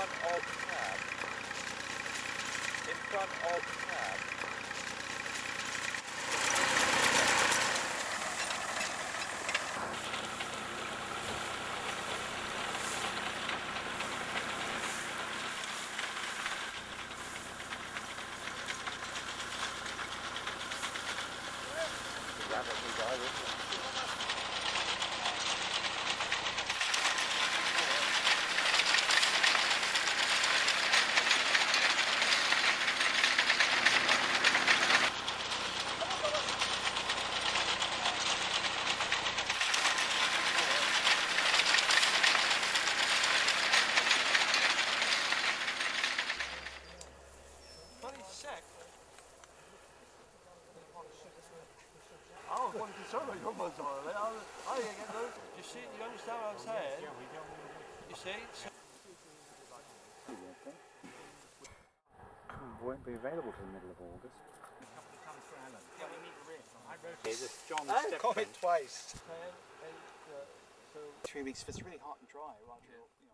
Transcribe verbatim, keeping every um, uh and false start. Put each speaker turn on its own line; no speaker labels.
front of cab. In front of cab.
I was one concerned about your muzzle on it. I, I didn't get those. You see, you understand what I'm saying? You see? So
won't be available till the middle of August.
I've got it twice. Three weeks if it's really hot and dry. Rather, you know.